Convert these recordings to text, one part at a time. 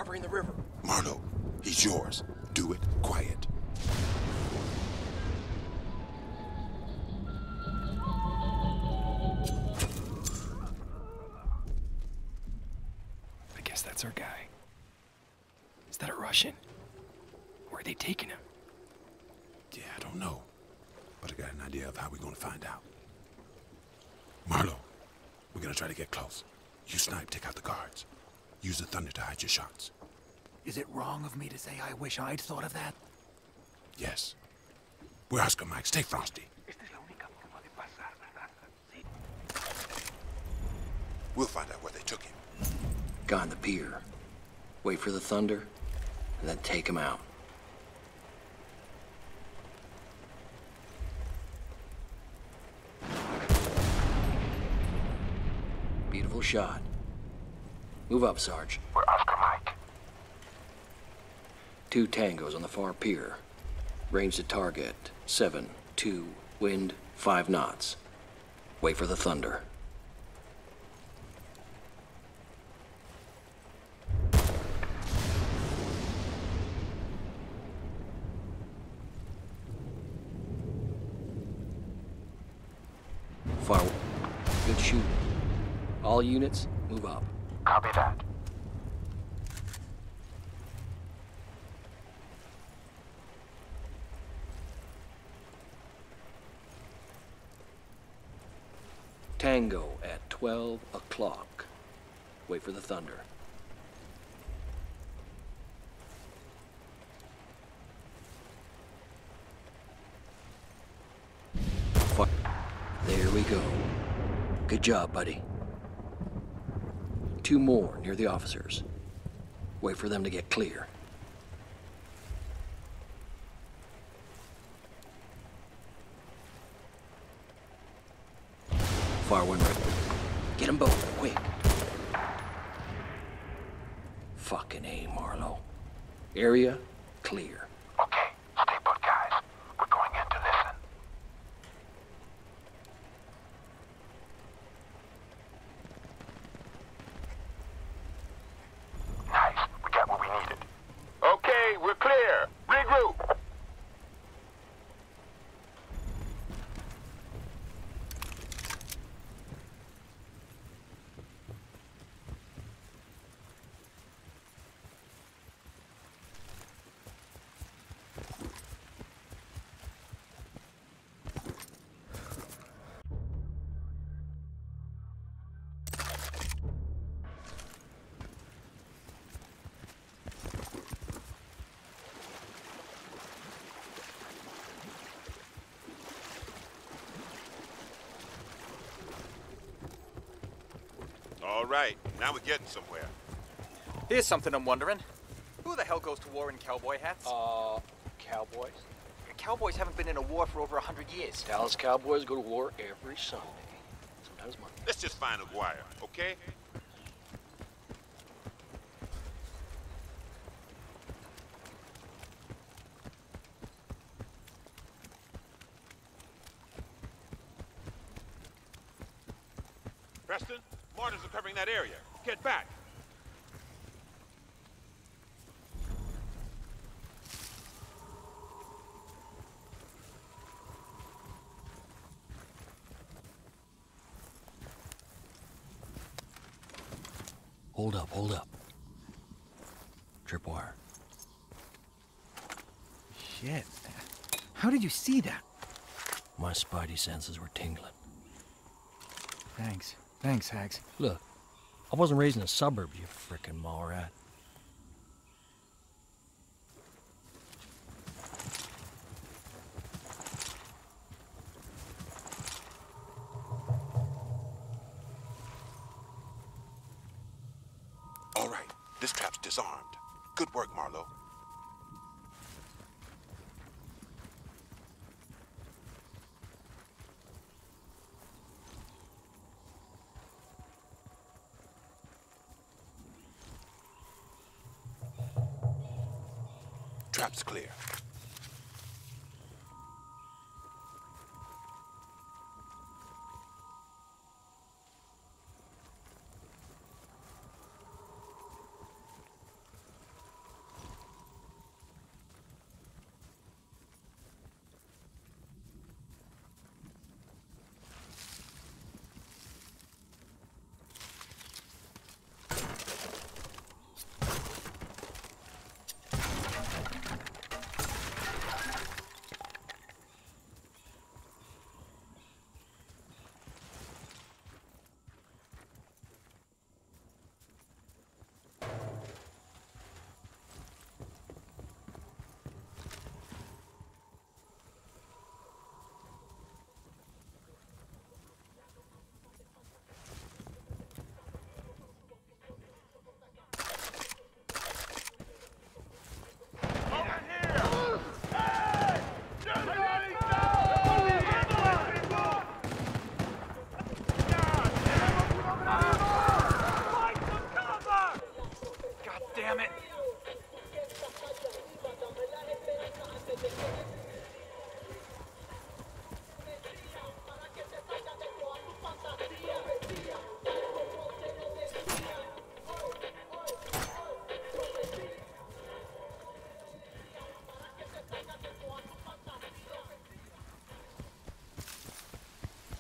covering the river. Marlo, he's yours. Do it quiet. I guess that's our guy. Is that a Russian? Where are they taking him? Yeah, I don't know. But I got an idea of how we're gonna find out. Marlo, we're gonna try to get close. You snipe, take out the guards. Use the thunder to hide your shots. Is it wrong of me to say I wish I'd thought of that? Yes. We're Oscar Mike. Stay frosty. We'll find out where they took him. Guy on the pier. Wait for the thunder, and then take him out. Beautiful shot. Move up, Sarge. We're Oscar Mike. 2 tangos on the far pier. Range to target. 7-2. Wind 5 knots. Wait for the thunder. Far. Good shoot. All units, move up. Copy that. Tango at 12 o'clock. Wait for the thunder. There we go. Good job, buddy. 2 more near the officers. Wait for them to get clear. Far one right. Get them both, quick. Fucking A, Marlo. Area clear. Okay, stay put, guys. We're going in to listen. Nice, we got what we needed. Okay, we're clear. Regroup. All right, now we're getting somewhere. Here's something I'm wondering. Who the hell goes to war in cowboy hats? Cowboys? Cowboys haven't been in a war for over 100 years. Dallas Cowboys go to war every Sunday. Sometimes Monday. Let's just find a wire, okay? Preston, mortars are covering that area. Get back. Hold up. Tripwire. Shit. How did you see that? My spidey senses were tingling. Thanks. Thanks, Hags. Look, I wasn't raised in the suburbs, you frickin' mall rat. All right, this trap's disarmed. Good work, Marlo. Trap's clear.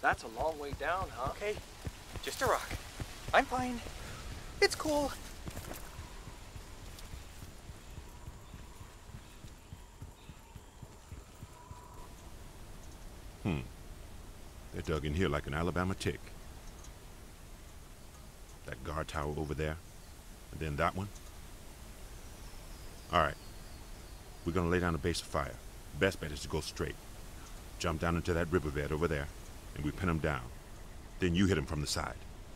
That's a long way down, huh? Okay, just a rock. I'm fine. It's cool. They're dug in here like an Alabama tick. That guard tower over there, and then that one. All right, we're gonna lay down a base of fire. Best bet is to go straight. Jump down into that riverbed over there, and we pin them down. Then you hit them from the side.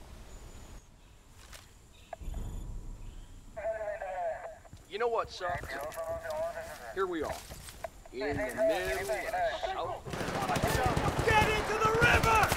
You know what sucks? Here we are. In the middle of South. Get into the river!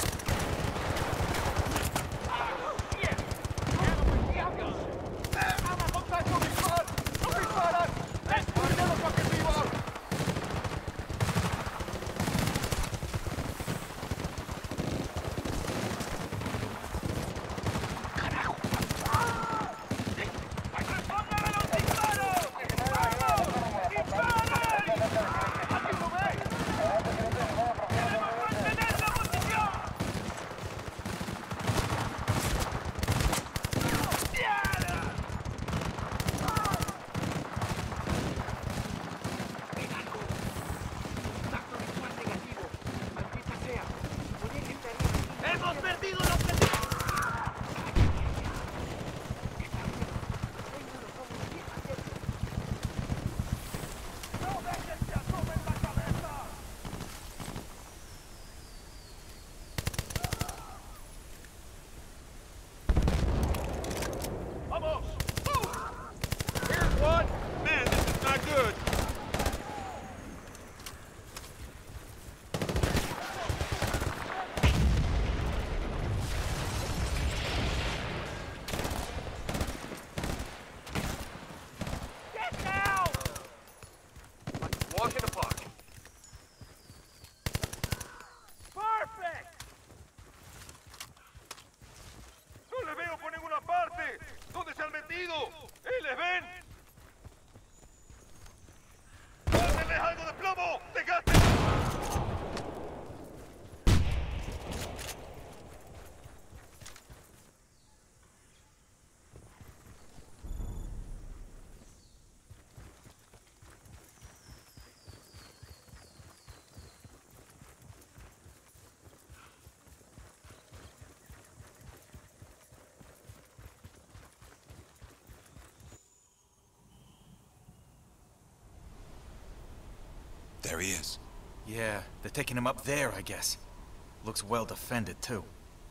There he is. Yeah, they're taking him up there, I guess. Looks well defended, too.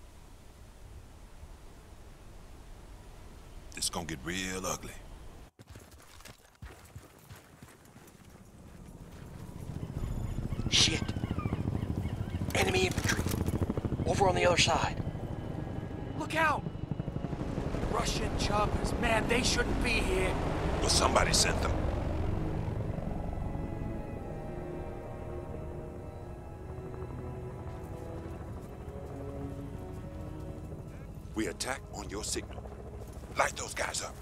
It's gonna get real ugly. Shit. Enemy infantry. Over on the other side. Look out! Russian choppers. Man, they shouldn't be here. Well, somebody sent them. We attack on your signal. Light those guys up.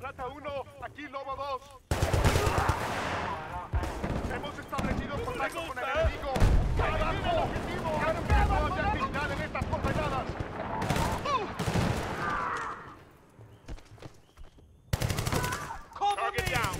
Rata 1, aquí Lobo 2. Hemos establecido contacto con el enemigo. ¡Abajo! ¡Cancela toda actividad en estas coordenadas! Target down.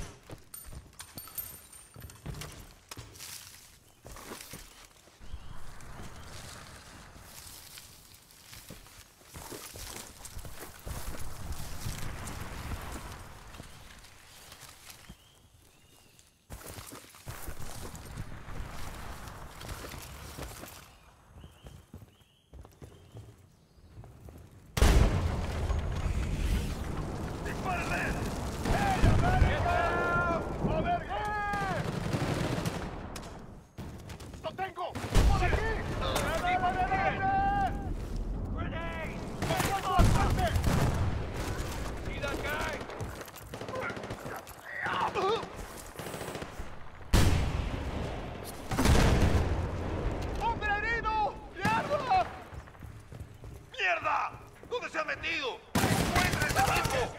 ¡Lo tengo! ¡Por aquí! ¡Hombre herido! ¡Mierda! ¡Mierda! ¿Dónde se ha metido? ¡Encuentra ese tipo!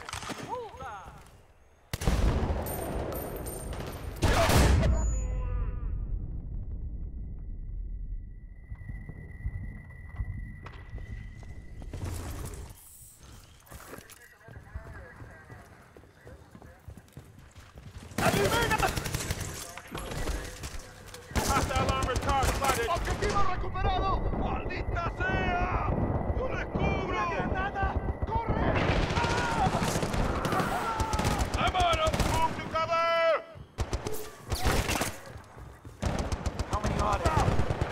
¡Objetivo recuperado! ¡Maldita sea! ¡Yo les cubro! ¡Una granada! ¡Corre! I'm on them! Move to cover! How many are there?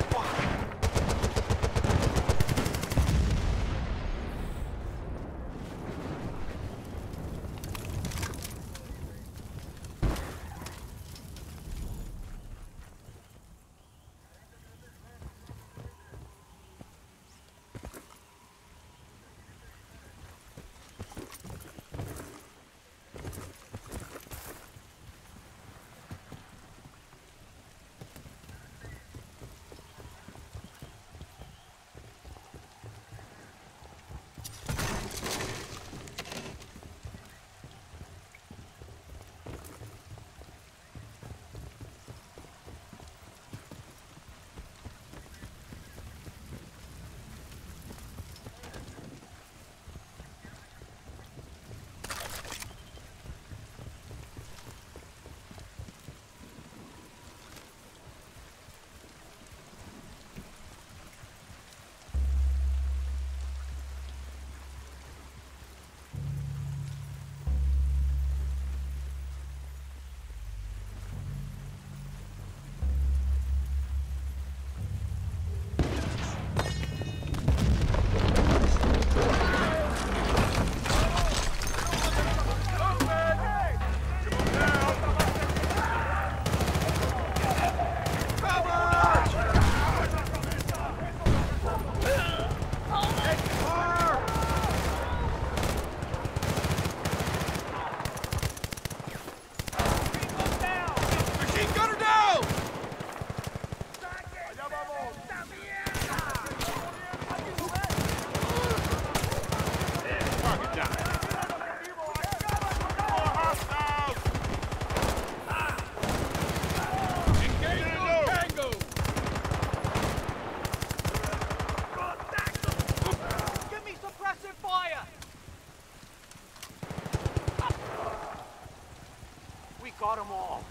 Got them all.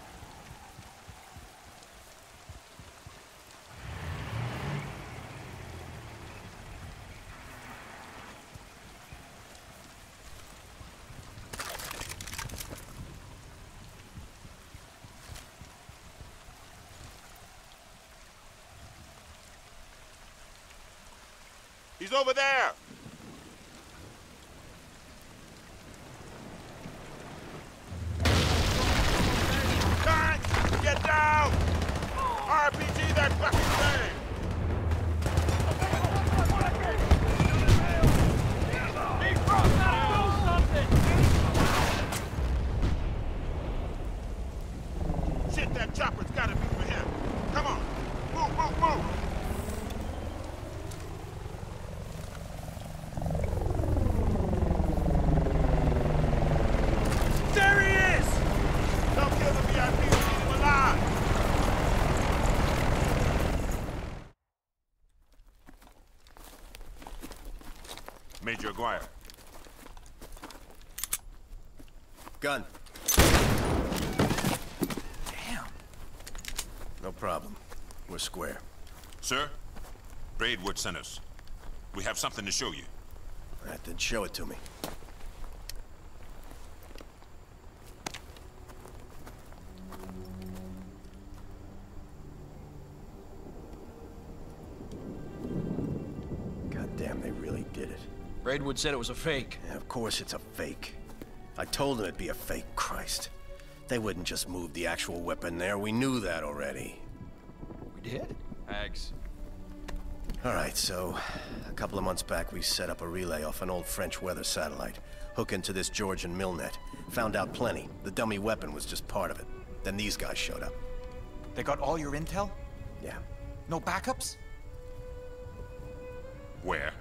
He's over there! Get down! RPG that fucking thing! Shit, that chopper's gotta be for him. Come on, move, move, move! Major Aguirre. Gun. Damn. No problem. We're square. Sir, Braidwood sent us. We have something to show you. All right, then show it to me. Goddamn, they really did it. Braidwood said it was a fake. Yeah, of course it's a fake. I told them it'd be a fake, Christ. They wouldn't just move the actual weapon there. We knew that already. We did? Hags. All right, so a couple of months back, we set up a relay off an old French weather satellite. Hook into this Georgian millnet. Found out plenty. The dummy weapon was just part of it. Then these guys showed up. They got all your intel? Yeah. No backups? Where?